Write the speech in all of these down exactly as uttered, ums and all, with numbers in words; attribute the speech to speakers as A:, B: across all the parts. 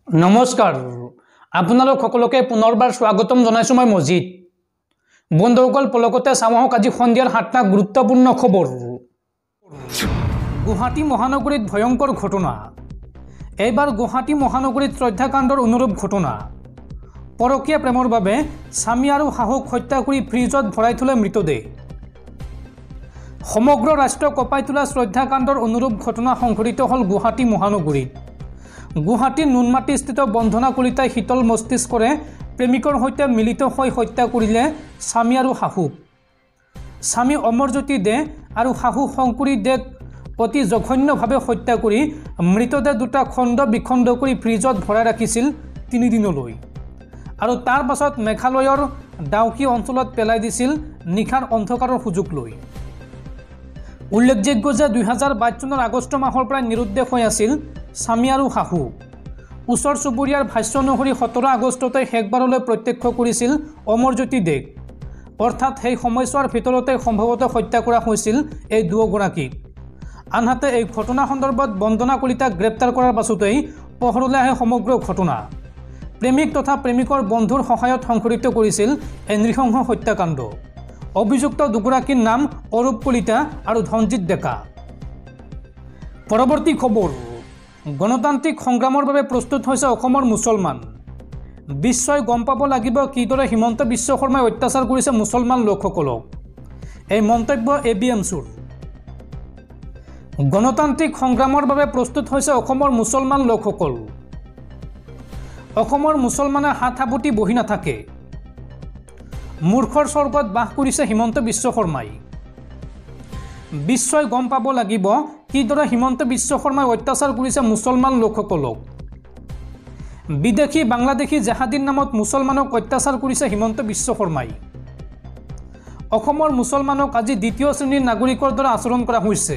A: নমস্কাৰ আপোনালোক সকলোকে পুনৰবাৰ স্বাগতম জনাইছো মই মজিদ বন্ধুসকল পলকতে চামহক আজি সন্ধিয়াৰ সাতটা গুৰুত্বপূৰ্ণ খবৰ গুৱাহাটী মহানগৰীত ভয়ংকৰ ঘটনা এইবাৰ গুৱাহাটী মহানগৰীত শ্ৰদ্ধাকাণ্ডৰ অনুৰূপ ঘটনা পৰকীয়া প্ৰেমৰ বাবে স্বামী আৰু শাহুক হত্যা কৰি ফ্ৰিজত ভৰাই থলে মৃতদেহ সমগ্ৰ ৰাষ্ট্ৰ কঁপাই তোলা শ্ৰদ্ধাকাণ্ডৰ অনুৰূপ ঘটনা সংঘটিত হল গুৱাহাটী মহানগৰীত গুৱাহাটীৰ নুনমাটিস্থিত বন্ধনা কলিতাই শীতল মস্তিষ্কৰে প্ৰেমিকৰ সৈতে মিলিত হৈ হত্যা কৰিলে স্বামী আৰু শাহুক স্বামী অমৰজ্যোতি দে আৰু শাহু শংকুৰী দেক অতি জঘন্যভাৱে হত্যা কৰি মৃতদেহ দুটা খণ্ড বিখণ্ড কৰি ফ্ৰিজত ভৰাই ৰাখিছিল তিনিদিনলৈ আৰু তাৰ পাছত মেঘালয়ৰ ডাউকি অঞ্চলত পেলাই দিছিল নিশাৰ অন্ধকাৰৰ সুযোগ লৈ উল্লেখযোগ্য যে দুই হাজাৰ বাইছ চনৰ আগষ্ট মাহৰ পৰা নিৰুদ্দেশ হৈ আছিল স্বামী আৰু শাহু ওচৰ চুবুৰীয়াৰ ভাষ্য অনুসৰি সোতৰ আগষ্টতে শেষবাৰলৈ প্ৰত্যক্ষ কৰিছিল অমৰজ্যোতি দেক অৰ্থাৎ সেই সময়ছোৱাৰ ভিতৰতে সম্ভৱতঃ হত্যা কৰা হৈছিল এই দুয়োগৰাকীক আনহাতে এই ঘটনা সন্দৰ্ভত বন্দনা কলিতাক গ্ৰেপ্তাৰ কৰাৰ পাছতেই পোহৰলৈ আহে সমগ্ৰ ঘটনা প্ৰেমিক তথা প্ৰেমিকৰ বন্ধুৰ সহায়ত সংঘটিত কৰিছিল এই নৃশংস হত্যাকাণ্ড অভিযুক্ত দুগৰাকীৰ নাম অৰূপ কলিতা আৰু ধনজিৎ ডেকা পৰৱৰ্তী খবৰ গণতান্ত্ৰিক সংগ্ৰামৰ বাবে প্ৰস্তুত হৈছে অসমৰ মুছলমান বিশ্বই গম পাব লাগিব কিদৰে হিমন্ত বিশ্ব শৰ্মাই অত্যাচাৰ কৰিছে মুছলমান লোকসকলক এই মন্তব্য এ বি এমছুৰ গণতান্ত্ৰিক সংগ্ৰামৰ বাবে প্ৰস্তুত হৈছে অসমৰ মুছলমান লোকসকল অসমৰ মুছলমানে হাত সাবটি বহি নাথাকে মূৰ্খৰ স্বৰ্গত বাস কৰিছে হিমন্ত বিশ্ব শৰ্মাই বিশ্বই গম পাব লাগিব কিদৰে হিমন্ত বিশ্ব শৰ্মাই অত্যাচাৰ কৰিছে মুছলমান লোকসকলক বিদেশী বাংলাদেশী জেহাদীৰ নামত মুছলমানক অত্যাচাৰ কৰিছে হিমন্ত বিশ্ব শৰ্মাই অসমৰ মুছলমানক আজি দ্বিতীয় শ্ৰেণীৰ নাগৰিকৰ দৰে আচৰণ কৰা হৈছে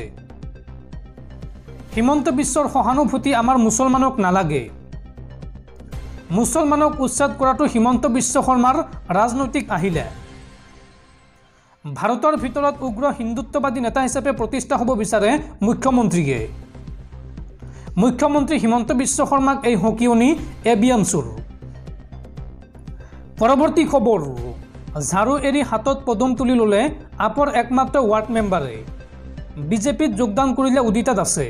A: হিমন্ত বিশ্বৰ সহানুভূতি আমাৰ মুছলমানক নালাগে মুছলমানক উচ্ছেদ কৰাটো হিমন্ত বিশ্ব শৰ্মাৰ ৰাজনৈতিক আহিলা ভাৰতৰ ভিতৰত উগ্ৰ হিন্দুত্ববাদী নেতা হিচাপে প্ৰতিষ্ঠা হ'ব বিচাৰে মুখ্যমন্ত্ৰীয়ে মুখ্যমন্ত্ৰী হিমন্ত বিশ্ব শৰ্মাক এই হকিয়নি এ বি এমছুৰ পৰৱৰ্তী খবৰ ঝাৰু এৰি হাতত পদুম তুলি ল'লে আপৰ একমাত্ৰ ৱাৰ্ড মেম্বাৰে বিজেপিত যোগদান কৰিলে উদিতা দাসে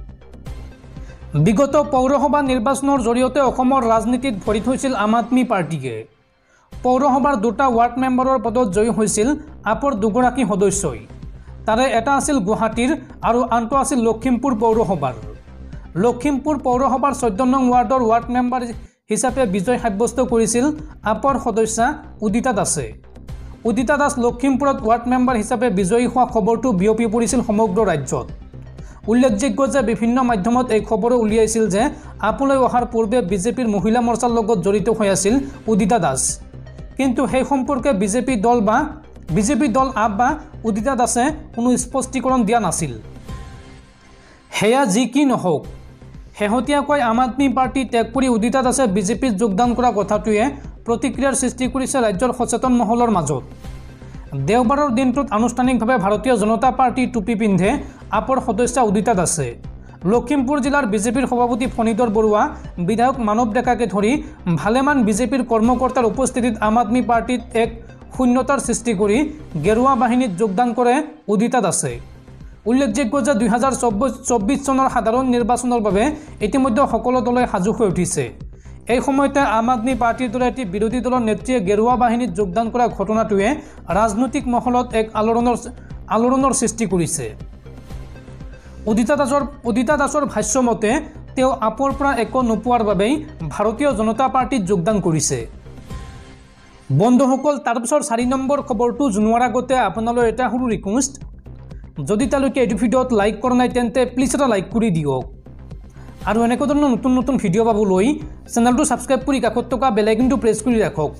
A: বিগত পৌৰসভা নিৰ্বাচনৰ জৰিয়তে অসমৰ ৰাজনীতিত ভৰি থৈছিল আম আদমি পাৰ্টিয়ে পৌৰসভাৰ দুটা ৱাৰ্ড মেম্বাৰৰ পদত জয়ী হৈছিল আপৰ দুগৰাকী সদস্যই তাৰে এটা আছিল গুৱাহাটীৰ আৰু আনটো আছিল লখিমপুৰ পৌৰসভাৰ লখিমপুৰ পৌৰসভাৰ চৈধ্য নং ৱাৰ্ডৰ ৱাৰ্ড মেম্বাৰ হিচাপে বিজয় সাব্যস্ত কৰিছিল আপৰ সদস্যা উদিতা দাসে উদিতা দাস লখিমপুৰত ৱাৰ্ড মেম্বাৰ হিচাপে বিজয়ী হোৱা খবৰটো বিয়পি পৰিছিল সমগ্ৰ ৰাজ্যত উল্লেখযোগ্য যে বিভিন্ন মাধ্যমত এই খবৰ উলিয়াইছিল যে আপলৈ অহাৰ পূৰ্বে বিজেপিৰ মহিলা মৰ্চাৰ লগত জড়িত হৈ আছিল উদিতা দাস কিন্তু সেই সম্পৰ্কে বিজেপি দল বা বিজেপি দল আপ বা উদিতা দাসে কোনো স্পষ্টীকৰণ দিয়া নাছিল হেয়া যি কি নহওক শেহতীয়াকৈ আম আদমি পাৰ্টি ত্যাগ কৰি উদিতা দাসে বিজেপিত যোগদান কৰা কথাটোৱে প্ৰতিক্ৰিয়াৰ সৃষ্টি কৰিছে ৰাজ্যৰ সচেতন মহলৰ মাজত দেওবাৰৰ দিনটোত আনুষ্ঠানিকভাৱে ভাৰতীয় জনতা পাৰ্টি টুপি পিন্ধে আপৰ সদস্যা উদিতা দাসে লখিমপুৰ জিলাৰ বিজেপিৰ সভাপতি ফণীধৰ বৰুৱা বিধায়ক মানৱ ডেকাকে ধৰি ভালেমান বিজেপিৰ কৰ্মকৰ্তাৰ উপস্থিতিত আম আদমি পাৰ্টিত এক শূন্যতাৰ সৃষ্টি কৰি গেৰুৱা বাহিনীত যোগদান কৰে উদিতা দাসে উল্লেখযোগ্য যে দুই হাজাৰ চৌব্বিছ চনৰ সাধাৰণ নিৰ্বাচনৰ বাবে ইতিমধ্যে সকলো দলে সাজু হৈ উঠিছে এই সময়তে আম আদমি পাৰ্টিৰ দৰে এটি বিৰোধী দলৰ নেত্ৰীয়ে গেৰুৱা বাহিনীত যোগদান কৰা ঘটনাটোৱে ৰাজনৈতিক মহলত এক আলোড়নৰ আলোড়নৰ সৃষ্টি কৰিছে উদিতা দাসৰ উদিতা দাসৰ ভাষ্যমতে তেওঁ আপৰ পৰা একো নোপোৱাৰ বাবেই ভাৰতীয় জনতা পাৰ্টিত যোগদান কৰিছে বন্ধুসকল তাৰপিছৰ চাৰি নম্বৰ খবৰটো জনোৱাৰ আগতে আপোনালৈ এটা সৰু ৰিকুৱেষ্ট যদি তেওঁলোকে এইটো ভিডিঅ'ত লাইক কৰা নাই তেন্তে প্লিজ এটা লাইক কৰি দিয়ক আৰু এনেকুৱা ধৰণৰ নতুন নতুন ভিডিঅ' পাবলৈ চেনেলটো ছাবস্ক্ৰাইব কৰি কাষত থকা বেল আইকনটো প্ৰেছ কৰি ৰাখক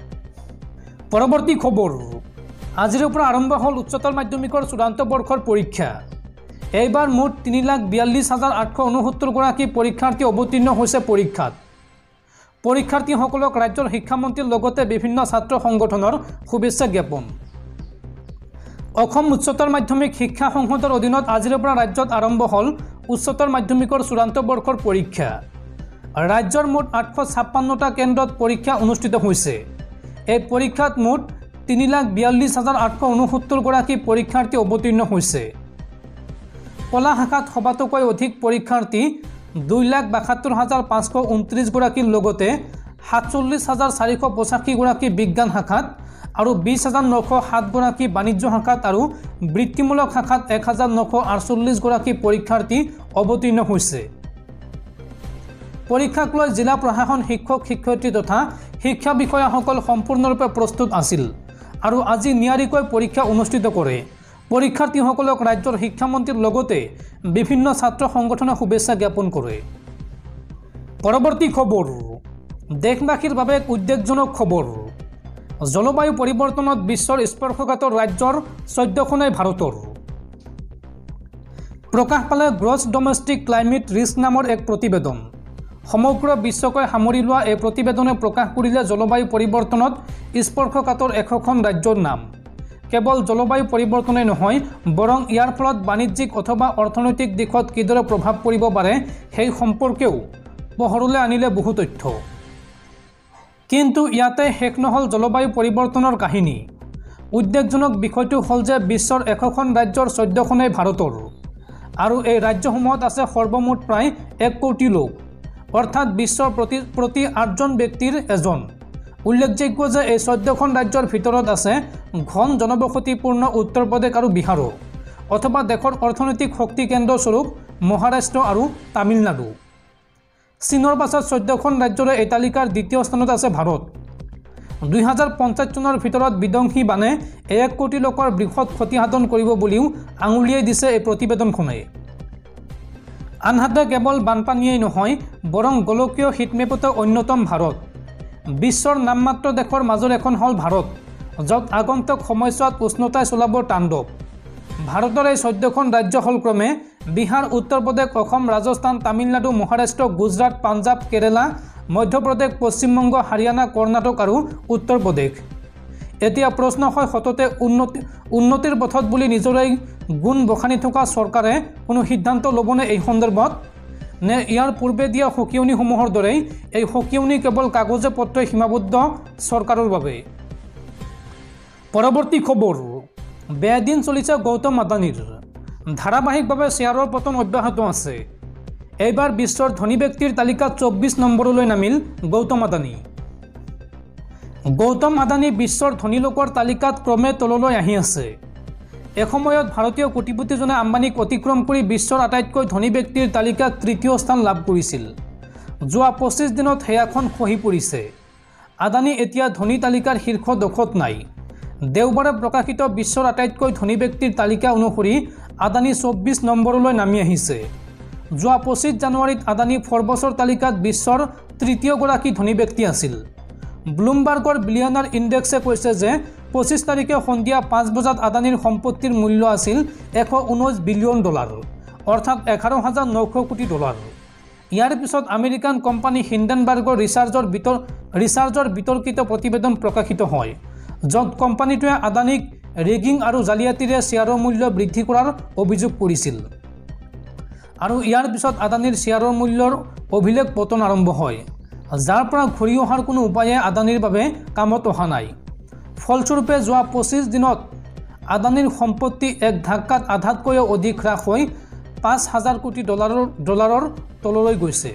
A: পৰৱৰ্তী খবৰ আজিৰ পৰা আৰম্ভ হ'ল উচ্চতৰ মাধ্যমিকৰ চূড়ান্ত বৰ্ষৰ পৰীক্ষা এইবাৰ মুঠ তিনি লাখ বিয়াল্লিছ হাজাৰ আঠশ ঊনসত্তৰ গৰাকী পৰীক্ষাৰ্থী অৱতীৰ্ণ হৈছে পৰীক্ষাত পৰীক্ষাৰ্থীসকলক ৰাজ্যৰ শিক্ষামন্ত্ৰীৰ লগতে বিভিন্ন ছাত্ৰ সংগঠনৰ শুভেচ্ছা জ্ঞাপন অসম উচ্চতৰ মাধ্যমিক শিক্ষা সংসদৰ অধীনত আজিৰ পৰা ৰাজ্যত আৰম্ভ হ'ল উচ্চতৰ মাধ্যমিকৰ চূড়ান্ত বৰ্ষৰ পৰীক্ষা ৰাজ্যৰ মুঠ আঠশ ছাপ্পান্নটা কেন্দ্ৰত পৰীক্ষা অনুষ্ঠিত হৈছে। এই পৰীক্ষাত মুঠ তিনি লাখ বিয়াল্লিছ হাজাৰ আঠশ ঊনসত্তৰগৰাকী পৰীক্ষাৰ্থী অৱতীৰ্ণ হৈছে। কলা শাখাত সবাতোকৈ অধিক পৰীক্ষাৰ্থী দুই লাখ বাসত্তৰ হাজাৰ পাঁচশ ঊনত্ৰিছগৰাকীৰ লগতে সাতচল্লিছ হাজাৰ চাৰিশ পঁচাশীগৰাকী বিজ্ঞান শাখাত আৰু বিছ হাজাৰ নশ সাতগৰাকী বাণিজ্য শাখাত আৰু বৃত্তিমূলক শাখাত এক হাজাৰ নশ আঠচল্লিছগৰাকী পৰীক্ষাৰ্থী অৱতীৰ্ণ হৈছে। পৰীক্ষাক লৈ জিলা প্ৰশাসন, শিক্ষক শিক্ষয়িত্ৰী তথা শিক্ষা বিষয়াসকল সম্পূৰ্ণৰূপে প্ৰস্তুত আছিল আৰু আজি নিয়াৰিকৈ পৰীক্ষা অনুষ্ঠিত কৰে। পৰীক্ষাৰ্থীসকলক ৰাজ্যৰ শিক্ষামন্ত্ৰীৰ লগতে বিভিন্ন ছাত্ৰ সংগঠনে শুভেচ্ছা জ্ঞাপন কৰে। পৰৱৰ্তী খবৰ, দেশবাসীৰ বাবে এক উদ্বেগজনক খবৰ। জলবায়ু পৰিৱৰ্তনত বিশ্বৰ স্পৰ্শকাতৰ ৰাজ্যৰ চৈধ্যখনেই ভাৰতৰ। প্ৰকাশ পালে গ্ৰছ ডমেষ্টিক ক্লাইমেট ৰিস্ক নামৰ এক প্ৰতিবেদন। সমগ্ৰ বিশ্বকৈ সামৰি লোৱা এই প্ৰতিবেদনে প্ৰকাশ কৰিলে জলবায়ু পৰিৱৰ্তনত স্পৰ্শকাতৰ এশখন ৰাজ্যৰ নাম। কেৱল জলবায়ু পৰিৱৰ্তনেই নহয়, বৰং ইয়াৰ ফলত বাণিজ্যিক অথবা অৰ্থনৈতিক দিশত কিদৰে প্ৰভাৱ পৰিব পাৰে সেই সম্পৰ্কেও পোহৰলৈ আনিলে বহু তথ্য। কিন্তু ইয়াতে শেষ নহ'ল জলবায়ু পৰিৱৰ্তনৰ কাহিনী। উদ্বেগজনক বিষয়টো হ'ল যে বিশ্বৰ এশখন ৰাজ্যৰ চৈধ্যখনেই ভাৰতৰ আৰু এই ৰাজ্যসমূহত আছে সৰ্বমুঠ প্ৰায় এক কোটি লোক, অৰ্থাৎ বিশ্বৰ প্ৰতি প্ৰতি আঠজন ব্যক্তিৰ এজন। উল্লেখযোগ্য যে এই চৈধ্যখন ৰাজ্যৰ ভিতৰত আছে ঘন জনবসতিপূৰ্ণ উত্তৰ প্ৰদেশ আৰু বিহাৰো, অথবা দেশৰ অৰ্থনৈতিক শক্তি কেন্দ্ৰস্বৰূপ মহাৰাষ্ট্ৰ আৰু তামিলনাডু। চীনৰ পাছত চৈধ্যখন ৰাজ্যৰে এই তালিকাৰ দ্বিতীয় স্থানত আছে ভাৰত। দুই হাজাৰ পঞ্চাছ চনৰ ভিতৰত বিধ্বংসী বানে এক কোটি লোকৰ বৃহৎ ক্ষতিসাধন কৰিব বুলিও আঙুলিয়াই দিছে এই প্ৰতিবেদনখনে। আনহাতে কেৱল বানপানীয়েই নহয়, বৰং গোলকীয় হিটমেপতো অন্যতম ভাৰত। বিশ্বৰ নামমাত্ৰ দেশৰ মাজৰ এখন হ'ল ভাৰত, য'ত আগন্তুক সময়ছোৱাত উষ্ণতাই চলাব তাণ্ডৱ। ভাৰতৰ এই চৈধ্যখন ৰাজ্য হ'ল ক্ৰমে বিহাৰ, উত্তৰ প্ৰদেশ, অসম, ৰাজস্থান, তামিলনাডু, মহাৰাষ্ট্ৰ, গুজৰাট, পাঞ্জাৱ, কেৰালা, মধ্যপ্ৰদেশ, পশ্চিমবংগ, হাৰিয়ানা, কৰ্ণাটক আৰু উত্তৰ প্ৰদেশ। এতিয়া প্ৰশ্ন হয়, সততে উন্নতি উন্নতিৰ পথত বুলি নিজৰে গুণ বখানি থকা চৰকাৰে কোনো সিদ্ধান্ত ল'বনে এই সন্দৰ্ভত, নে ইয়াৰ পূৰ্বে দিয়া সকিয়নিসমূহৰ দৰেই এই সকিয়নি কেৱল কাগজে পত্ৰই সীমাবদ্ধ চৰকাৰৰ বাবে। পৰৱৰ্তী খবৰ, বেয়া দিন চলিছে গৌতম আদানীৰ। ধাৰাবাহিকভাৱে শ্বেয়াৰৰ পতন অব্যাহত আছে। এইবাৰ বিশ্বৰ ধনী ব্যক্তিৰ তালিকাত চৌব্বিছ নম্বৰলৈ নামিল গৌতম আদানী। গৌতম আদানী বিশ্বৰ ধনী লোকৰ তালিকাত ক্ৰমে তললৈ আহি আছে। এসময়ত ভাৰতীয় কোটিপতিজনে আম্বানীক অতিক্ৰম কৰি বিশ্বৰ আটাইতকৈ ধনী ব্যক্তিৰ তালিকাত তৃতীয় স্থান লাভ কৰিছিল। যোৱা পঁচিছ দিনত সেয়াখন খহি পৰিছে। আদানী এতিয়া ধনী তালিকাৰ শীৰ্ষ দশত নাই। দেওবাৰে প্ৰকাশিত বিশ্বৰ আটাইতকৈ ধনী ব্যক্তিৰ তালিকা অনুসৰি আদানী চৌব্বিছ নম্বৰলৈ নামি আহিছে। যোৱা পঁচিছ জানুৱাৰীত আদানী ফৰ্বছৰ তালিকাত বিশ্বৰ তৃতীয়গৰাকী ধনী ব্যক্তি আছিল। ব্লুমবাৰ্গৰ বিলিয়নাৰ ইণ্ডেক্সে কৈছে যে পঁচিছ তাৰিখে সন্ধিয়া পাঁচ বজাত আদানীৰ সম্পত্তিৰ মূল্য আছিল এশ ঊনৈছ বিলিয়ন ডলাৰ, অৰ্থাৎ এঘাৰ হাজাৰ নশ কোটি ডলাৰ। ইয়াৰ পিছত আমেৰিকান কোম্পানী হিণ্ডেনবাৰ্গৰ ৰিচাৰ্জৰ বিতৰ ৰিচাৰ্জৰ বিতৰ্কিত প্ৰতিবেদন প্ৰকাশিত হয়, য'ত কোম্পানীটোৱে আদানীক ৰেগিং আৰু জালিয়াতিৰে শ্বেয়াৰৰ মূল্য বৃদ্ধি কৰাৰ অভিযোগ কৰিছিল। আৰু ইয়াৰ পিছত আদানীৰ শ্বেয়াৰৰ মূল্যৰ অভিলেখ পতন আৰম্ভ হয়, যাৰ পৰা ঘূৰি অহাৰ কোনো উপায়ে আদানীৰ বাবে কামত অহা নাই। ফলস্বৰূপে যোৱা পঁচিছ দিনত আদানীৰ সম্পত্তি এক ধাক্কাত আধাতকৈও অধিক হ্ৰাস হৈ পাঁচ হাজাৰ কোটি ডলাৰৰ ডলাৰৰ তললৈ গৈছে।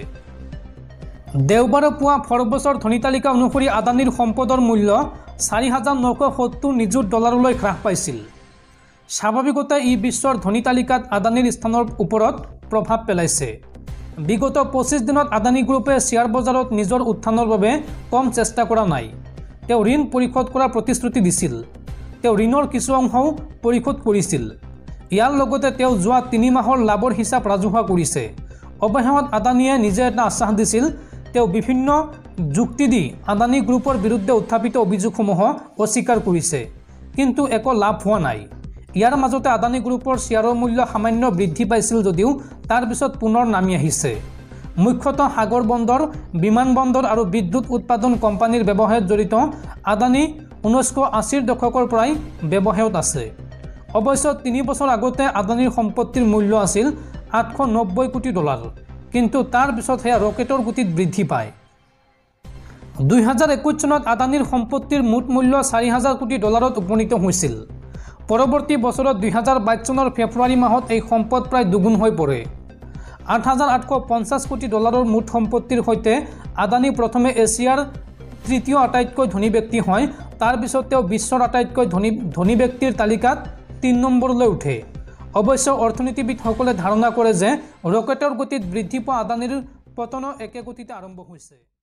A: দেওবাৰে পুৱা ফৰ্বছৰ ধনী তালিকা অনুসৰি আদানীৰ সম্পদৰ মূল্য চাৰি হাজাৰ নশ সত্তৰ নিযুত ডলাৰলৈ হ্ৰাস পাইছিল। স্বাভাৱিকতে ই বিশ্বৰ ধনী তালিকাত আদানীৰ স্থানৰ ওপৰত প্ৰভাৱ পেলাইছে। বিগত পঁচিছ দিনত আদানী গ্ৰুপে শ্বেয়াৰ বজাৰত নিজৰ উত্থানৰ বাবে কম চেষ্টা কৰা নাই। তেওঁ ঋণ পৰিশোধ কৰাৰ প্ৰতিশ্ৰুতি দিছিল। তেওঁ ঋণৰ কিছু অংশও পৰিশোধ কৰিছিল। ইয়াৰ লগতে তেওঁ যোৱা তিনি মাহৰ লাভৰ হিচাপ ৰাজহুৱা কৰিছে। অৱশেষত আদানীয়ে নিজে এটা আশ্বাস দিছিল, তেওঁ বিভিন্ন যুক্তি দি আদানী গ্ৰুপৰ বিৰুদ্ধে উত্থাপিত অভিযোগসমূহ অস্বীকাৰ কৰিছে, কিন্তু একো লাভ হোৱা নাই। ইয়াৰ মাজতে আদানী গ্ৰুপৰ শ্বেয়াৰৰ মূল্য সামান্য বৃদ্ধি পাইছিল যদিও তাৰ পিছত পুনৰ নামি আহিছে। মুখ্যতঃ সাগৰ বন্দৰ, বিমানবন্দৰ আৰু বিদ্যুৎ উৎপাদন কোম্পানীৰ ব্যৱসায়ত জড়িত আদানী ঊনৈছশ আশীৰ দশকৰ পৰাই ব্যৱসায়ত আছে। অৱশ্যে তিনি বছৰ আগতে আদানীৰ সম্পত্তিৰ মূল্য আছিল আঠশ নব্বৈ কোটি ডলাৰ, কিন্তু তাৰ পিছত সেয়া ৰকেটৰ গতিত বৃদ্ধি পায়। দুই হাজাৰ একৈছ চনত আদানীৰ সম্পত্তিৰ মুঠ মূল্য চাৰি হাজাৰ কোটি ডলাৰত উপনীত হৈছিল। পৰৱৰ্তী বছৰত দুই হাজাৰ বাইছ চনৰ ফেব্ৰুৱাৰী মাহত এই সম্পদ প্ৰায় দুগুণ হৈ পৰে। আঠ হাজাৰ আঠশ পঞ্চাছ কোটি ডলাৰৰ মুঠ সম্পত্তিৰ সৈতে আদানী প্ৰথমে এছিয়াৰ তৃতীয় আটাইতকৈ ধনী ব্যক্তি হয়। তাৰ পিছত তেওঁ বিশ্বৰ আটাইতকৈ ধনী ধনী ব্যক্তিৰ তালিকাত তিনি নম্বৰলৈ উঠে। অৱশ্যে অৰ্থনীতিবিদসকলে ধাৰণা কৰে যে ৰকেটৰ গতিত বৃদ্ধি পোৱা আদানীৰ পতনো একে গতিতে আৰম্ভ হৈছে।